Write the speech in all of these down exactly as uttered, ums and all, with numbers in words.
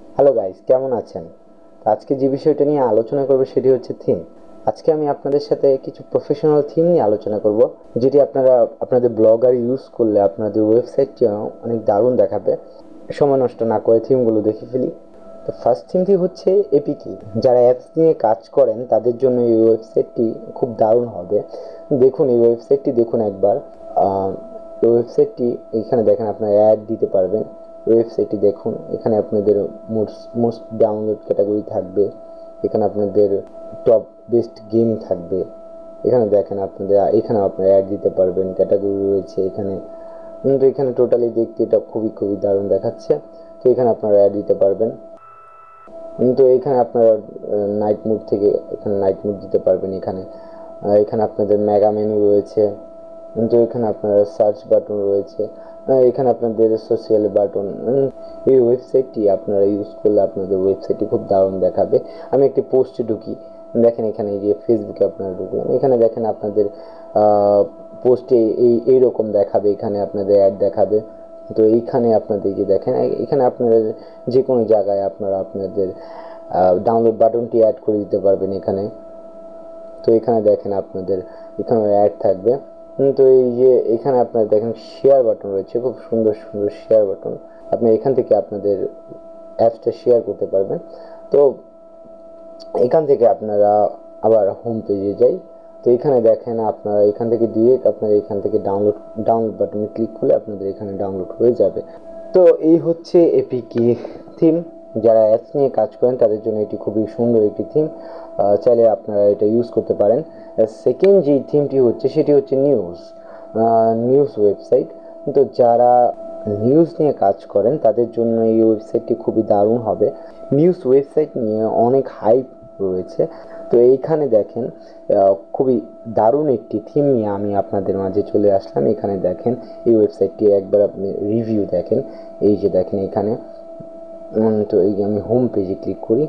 Hello guys, কেমন আছেন? আজকে যে বিষয়টা নিয়ে আলোচনা করব সেটি হচ্ছে থিম। আজকে আমি আপনাদের সাথে কিছু প্রফেশনাল থিম নিয়ে আলোচনা করব, যেটি আপনারা আপনাদের ব্লগার ইউজ করলে আপনাদের ওয়েবসাইটটি অনেক দারুণ দেখাবে। সময় নষ্ট না করে থিমগুলো দেখে ফেলি। তো ফার্স্ট থিমটি হচ্ছে এপিকে। যারা অ্যাপস নিয়ে কাজ করেন তাদের জন্য এই ওয়েবসাইটটি খুব দারুণ হবে। দেখুন, এই ওয়েবসাইটটি দেখুন একবার। এই ওয়েবসাইটটি এখানে দেখেন, আপনারা অ্যাড দিতে পারবেন। ওয়েবসাইটটি দেখুন, এখানে আপনাদের মোস্ট ডাউনলোড ক্যাটাগরি থাকবে, এখানে আপনাদের টপ বেস্ট গেম থাকবে, এখানে দেখেন আপনাদের এখানে আপনারা অ্যাড দিতে পারবেন, ক্যাটাগরি রয়েছে এখানে। কিন্তু এখানে টোটালি দেখতে এটা খুবই খুবই দারুণ দেখাচ্ছে। তো এখানে আপনারা অ্যাড দিতে পারবেন। কিন্তু এখানে আপনারা নাইট মুড থেকে এখানে নাইট মুড দিতে পারবেন। এখানে এখানে আপনাদের মেগা মেনু রয়েছে, কিন্তু এখানে আপনার সার্চ বাটন রয়েছে, এখানে আপনাদের সোশ্যাল বাটন। এই ওয়েবসাইটটি আপনারা ইউজ করলে আপনাদের ওয়েবসাইটটি খুব দারুণ দেখাবে। আমি একটি পোস্টে ঢুকি, দেখেন এখানে এই যে ফেসবুকে আপনারা ঢুকলেন, এখানে দেখেন আপনাদের পোস্টে এই এইরকম দেখাবে, এখানে আপনাদের অ্যাড দেখাবে। তো এইখানে আপনাদের যে দেখেন, এখানে আপনারা যে কোনো জায়গায় আপনারা আপনাদের ডাউনলোড বাটনটি অ্যাড করে দিতে পারবেন এখানে। তো এখানে দেখেন আপনাদের এখানে অ্যাড থাকবে। তো এই যে এখানে আপনারা দেখেন শেয়ার বাটন রয়েছে, খুব সুন্দর সুন্দর শেয়ার বাটন। আপনি এখান থেকে আপনাদের অ্যাপসটা শেয়ার করতে পারবেন। তো এখান থেকে আপনারা আবার হোম পেজে যাই। তো এখানে দেখেন আপনারা এখান থেকে ডিরেক্ট আপনারা এখান থেকে ডাউনলোড ডাউনলোড বাটনে ক্লিক করলে আপনাদের এখানে ডাউনলোড হয়ে যাবে। তো এই হচ্ছে এপিকে থিম। যারা অ্যাপস নিয়ে কাজ করেন তাদের জন্য এটি খুবই সুন্দর একটি থিম, চাইলে আপনারা এটা ইউজ করতে পারেন। সেকেন্ড যে থিমটি হচ্ছে সেটি হচ্ছে নিউজ নিউজ ওয়েবসাইট। তো যারা নিউজ নিয়ে কাজ করেন তাদের জন্য এই ওয়েবসাইটটি খুবই দারুণ হবে। নিউজ ওয়েবসাইট নিয়ে অনেক হাইপ রয়েছে। তো এইখানে দেখেন খুবই দারুণ একটি থিম নিয়ে আমি আপনাদের মাঝে চলে আসলাম। এখানে দেখেন এই ওয়েবসাইটটি একবার আপনি রিভিউ দেখেন। এই যে দেখেন এখানে, তো এই যে আমি হোম পেজে ক্লিক করি।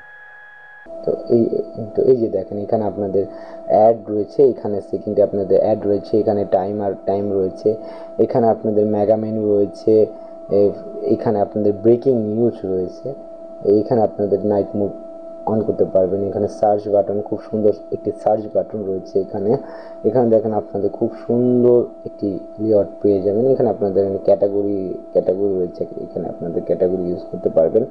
তো এই তো এই যে দেখেন এখানে আপনাদের অ্যাড রয়েছে, এখানে সেকেন্ডে আপনাদের অ্যাড রয়েছে, এখানে টাইম আর টাইম রয়েছে, এখানে আপনাদের মেগা মেনু রয়েছে, এখানে আপনাদের ব্রেকিং নিউজ রয়েছে, এইখানে আপনাদের নাইট মুড অন করতে পারবেন। এখানে সার্চ বাটন, খুব সুন্দর একটি সার্চ বাটন রয়েছে এখানে। এখানে দেখেন আপনাদের খুব সুন্দর একটি লেআউট পেয়ে যাবেন। এখানে আপনাদের ক্যাটাগরি ক্যাটাগরি রয়েছে, এখানে আপনাদের ক্যাটাগরি ইউজ করতে পারবেন।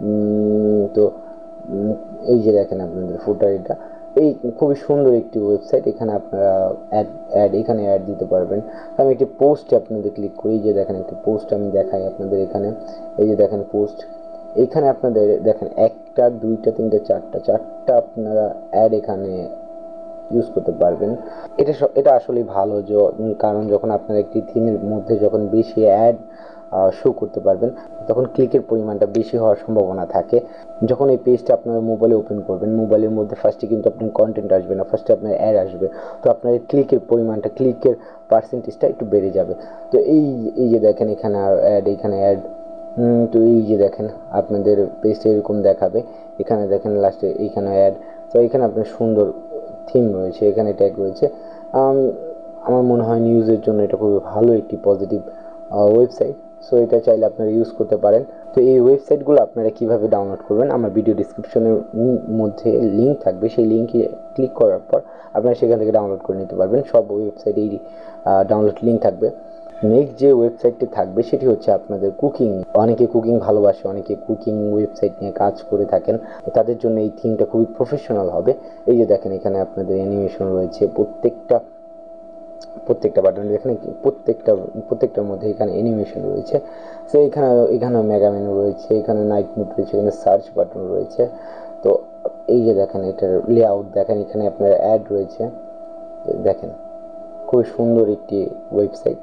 তো এই যে দেখেন আপনাদের ফুটার, এটা এই খুবই সুন্দর একটি ওয়েবসাইট। এখানে আপনারা অ্যাড অ্যাড এখানে অ্যাড দিতে পারবেন। আমি একটি পোস্টে আপনাদের ক্লিক করি, যে দেখেন একটি পোস্ট আমি দেখাই আপনাদের এখানে। এই যে দেখেন পোস্ট, এইখানে আপনাদের দেখেন একটা দুইটা তিনটা চারটা চারটা আপনারা অ্যাড এখানে ইউজ করতে পারবেন। এটা এটা আসলে ভালো, কারণ যখন আপনারা একটি থিমের মধ্যে যখন বেশি অ্যাড শো করতে পারবেন তখন ক্লিকের পরিমাণটা বেশি হওয়ার সম্ভাবনা থাকে। যখন এই পেজটা আপনারা মোবাইলে ওপেন করবেন, মোবাইলের মধ্যে ফার্স্টে কিন্তু আপনার কন্টেন্ট আসবে না, ফার্স্টে আপনার অ্যাড আসবে। তো আপনার ক্লিকের পরিমাণটা, ক্লিকের পার্সেন্টেজটা একটু বেড়ে যাবে। তো এই এই যে দেখেন এখানে আর অ্যাড, এখানে অ্যাড। তো এই যে দেখেন আপনাদের পেজটা এরকম দেখাবে। এখানে দেখেন লাস্টে এইখানে অ্যাড। তো এখানে আপনার সুন্দর থিম রয়েছে, এখানে ট্যাগ রয়েছে। আমার মনে হয় নিউজের জন্য এটা খুবই ভালো একটি পজিটিভ ওয়েবসাইট। সো এটা চাইলে আপনারা ইউজ করতে পারেন। তো এই ওয়েবসাইটগুলো আপনারা কিভাবে ডাউনলোড করবেন, আমার ভিডিও ডিসক্রিপশনের মধ্যে লিঙ্ক থাকবে, সেই লিঙ্কে ক্লিক করার পর আপনারা সেখান থেকে ডাউনলোড করে নিতে পারবেন। সব ওয়েবসাইটেই ডাউনলোড লিঙ্ক থাকবে। নেক্সট যে ওয়েবসাইটটি থাকবে সেটি হচ্ছে আপনাদের কুকিং। অনেকে কুকিং ভালোবাসে, অনেকে কুকিং ওয়েবসাইট নিয়ে কাজ করে থাকেন, তাদের জন্য এই থিমটা খুবই প্রফেশনাল হবে। এই যে দেখেন এখানে আপনাদের অ্যানিমেশন রয়েছে, প্রত্যেকটা প্রত্যেকটা বাটন এখানে প্রত্যেকটা প্রত্যেকটার মধ্যে এখানে অ্যানিমেশন রয়েছে। সো এখানে এখানে মেগা মেনু রয়েছে, এখানে নাইট মুড রয়েছে, এখানে সার্চ বাটন রয়েছে। তো এই যে দেখেন এটার লেআউট দেখেন, এখানে আপনার অ্যাড রয়েছে। দেখেন খুবই সুন্দর একটি ওয়েবসাইট।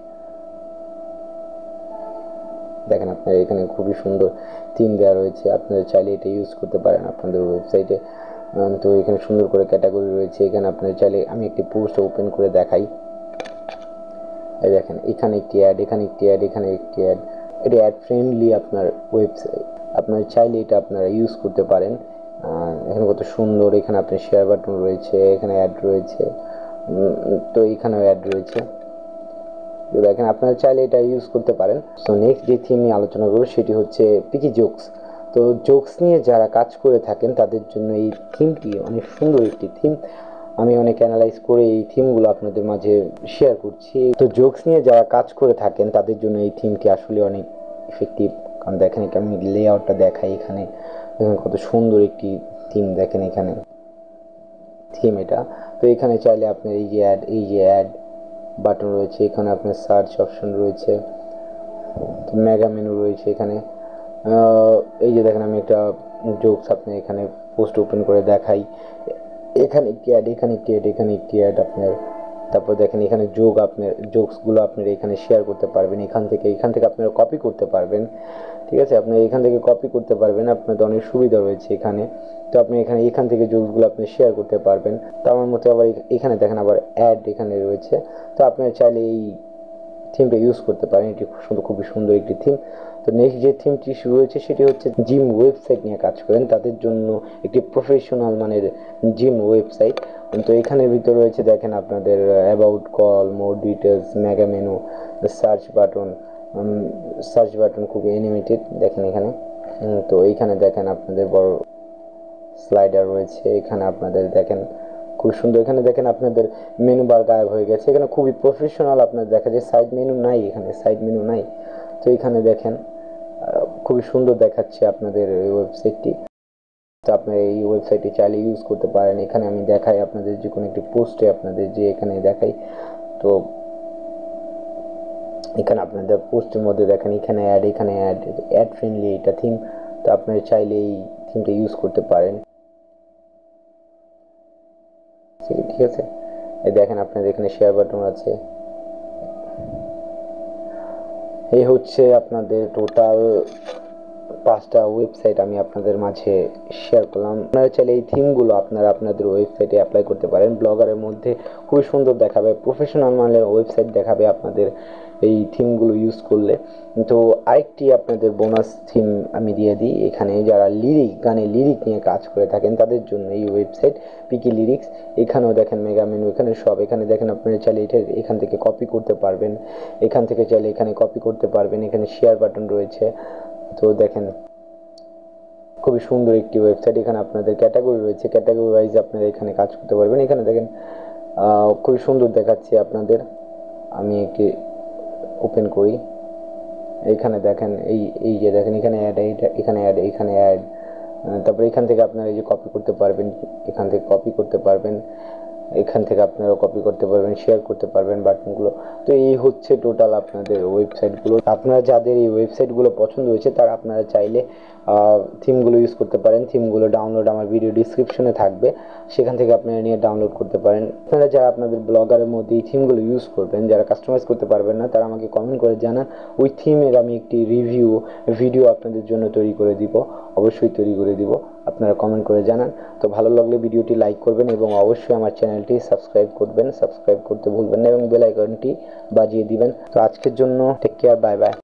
দেখেন আপনার এখানে খুবই সুন্দর থিম দেওয়া রয়েছে, আপনারা চাইলে এটা ইউজ করতে পারেন আপনাদের ওয়েবসাইটে। তো এখানে সুন্দর করে ক্যাটাগরি রয়েছে, এখানে আপনারা চাইলে আমি একটি পোস্ট ওপেন করে দেখাই। এই দেখেন এখানে একটি অ্যাড, এখানে একটি অ্যাড, এখানে একটি অ্যাড। এটা অ্যাড ফ্রেন্ডলি আপনার ওয়েবসাইট, আপনারা চাইলে এটা আপনারা ইউজ করতে পারেন। এখানে কত সুন্দর, এখানে আপনার শেয়ার বাটন রয়েছে, এখানে অ্যাড রয়েছে, তো এখানেও অ্যাড রয়েছে। দেখেন আপনারা চাইলে এটা ইউজ করতে পারেন। সো নেক্সট যে থিম নিয়ে আলোচনা করব সেটি হচ্ছে পিকি জোকস। তো জোকস নিয়ে যারা কাজ করে থাকেন তাদের জন্য এই থিমটি অনেক সুন্দর একটি থিম। আমি অনেক অ্যানালাইজ করে এই থিমগুলো আপনাদের মাঝে শেয়ার করছি। তো জোকস নিয়ে যারা কাজ করে থাকেন তাদের জন্য এই থিমটি আসলে অনেক ইফেক্টিভ। কারণ দেখেন আমি লেআউটটা দেখাই, এখানে কত সুন্দর একটি থিম, দেখেন এখানে থিম এটা। তো এখানে চাইলে আপনার এই যে অ্যাড এই যে অ্যাড বাটন রয়েছে, এখানে আপনার সার্চ অপশন রয়েছে, তো মেগা মেনু রয়েছে এখানে। এই যে দেখেন আমি একটা জোকস আপনার এখানে পোস্ট ওপেন করে দেখাই, এখানে একটি অ্যাড, এখানে একটি অ্যাড, এখানে একটি অ্যাড আপনার। তারপর দেখেন এখানে যোগ, আপনার জোকসগুলো আপনারা এখানে শেয়ার করতে পারবেন, এখান থেকে এখান থেকে আপনারা কপি করতে পারবেন। ঠিক আছে, আপনি এখান থেকে কপি করতে পারবেন, আপনাদের অনেক সুবিধা রয়েছে এখানে। তো আপনি এখানে এখান থেকে জোকসগুলো আপনি শেয়ার করতে পারবেন। তো আমার মতে আবার এখানে দেখেন আবার অ্যাড এখানে রয়েছে। তো আপনারা চাইলে এই থিমটা ইউজ করতে পারেন, এটি খুব সুন্দর, খুবই সুন্দর একটি থিম। তো নেক্সট যে থিমটি শুরু হয়েছে সেটি হচ্ছে জিম ওয়েবসাইট নিয়ে কাজ করেন তাদের জন্য একটি প্রফেশনাল মানের জিম ওয়েবসাইট। তো এখানের ভিতরে রয়েছে দেখেন আপনাদের about call, more details, mega menu, search button. Search button খুবই অ্যানিমেটেড দেখেন এখানে। তো এইখানে দেখেন আপনাদের বড় স্লাইডার রয়েছে, এখানে আপনাদের দেখেন খুব সুন্দর। এখানে দেখেন আপনাদের মেনু বার গায়েব হয়ে গেছে, এখানে খুবই প্রফেশনাল আপনার দেখা যায়। সাইড মেনু নাই, এখানে সাইড মেনু নাই। তো এখানে দেখেন খুবই সুন্দর দেখাচ্ছে আপনাদের এই ওয়েবসাইটটি। তো আপনারা এই ওয়েবসাইটটি চাইলে ইউজ করতে পারেন। এখানে আমি দেখাই আপনাদের যে কোনো একটি পোস্টে আপনাদের যে এখানে দেখাই, তো এখানে আপনাদের পোস্টের মধ্যে দেখেন এখানে অ্যাড, এখানে অ্যাড অ্যাড ফ্রেন্ডলি এটা থিম। তো আপনারা চাইলে এই থিমটা ইউজ করতে পারেন। ঠিক আছে, এই দেখেন আপনাদের এখানে শেয়ার বাটন আছে। এই হচ্ছে আপনাদের টোটাল পাঁচটা ওয়েবসাইট আমি আপনাদের মাঝে শেয়ার করলাম। আপনারা চাইলে এই থিমগুলো আপনারা আপনাদের ওয়েবসাইটে অ্যাপ্লাই করতে পারেন। ব্লগারের মধ্যে খুবই সুন্দর দেখাবে, প্রফেশনাল মানের ওয়েবসাইট দেখাবে আপনাদের এই থিমগুলো ইউজ করলে। তো আরেকটি আপনাদের বোনাস থিম আমি দিয়ে দিই, এখানে যারা লিরিক গানে লিরিক নিয়ে কাজ করে থাকেন তাদের জন্য এই ওয়েবসাইট পিকি লিরিক্স। এখানেও দেখেন মেগা মেনু, এখানে সব। এখানে দেখেন আপনারা চাইলে এটা এখান থেকে কপি করতে পারবেন, এখান থেকে চাইলে এখানে কপি করতে পারবেন। এখানে শেয়ার বাটন রয়েছে। তো দেখেন খুবই সুন্দর একটি ওয়েবসাইট। এখানে আপনাদের ক্যাটাগরি রয়েছে, ক্যাটাগরি ওয়াইজ আপনারা এখানে কাজ করতে পারবেন। এখানে দেখেন খুবই সুন্দর দেখাচ্ছে আপনাদের। আমি একটি ওপেন করি, এখানে দেখেন এই এই যে দেখেন এখানে অ্যাড, এখানে অ্যাড, এখানে অ্যাড। তারপরে এখান থেকে আপনারা এই যে কপি করতে পারবেন, এখান থেকে কপি করতে পারবেন, এখান থেকে আপনারা কপি করতে পারবেন, শেয়ার করতে পারবেন বাটনগুলো। তো এই হচ্ছে টোটাল আপনাদের ওয়েবসাইটগুলো। আপনারা যাদের এই ওয়েবসাইটগুলো পছন্দ হয়েছে তারা আপনারা চাইলে থিমগুলো ইউজ করতে পারেন। থিমগুলো ডাউনলোড আমার ভিডিও ডিসক্রিপশনে থাকবে, সেখান থেকে আপনারা নিয়ে ডাউনলোড করতে পারেন। আপনারা যারা আপনাদের ব্লগারের মধ্যে এই থিমগুলো ইউজ করবেন, যারা কাস্টমাইজ করতে পারবেন না, তারা আমাকে কমেন্ট করে জানান। ওই থিমের আমি একটি রিভিউ ভিডিও আপনাদের জন্য তৈরি করে দিব, অবশ্যই তৈরি করে দিব, আপনারা কমেন্ট করে জানান। তো ভালো লাগলে ভিডিওটি লাইক করবেন এবং অবশ্যই আমার চ্যানেলটি সাবস্ক্রাইব করবেন, সাবস্ক্রাইব করতে ভুলবেন না এবং বেল আইকনটি বাজিয়ে দিবেন। তো আজকের জন্য টেক কেয়ার, বাই বাই।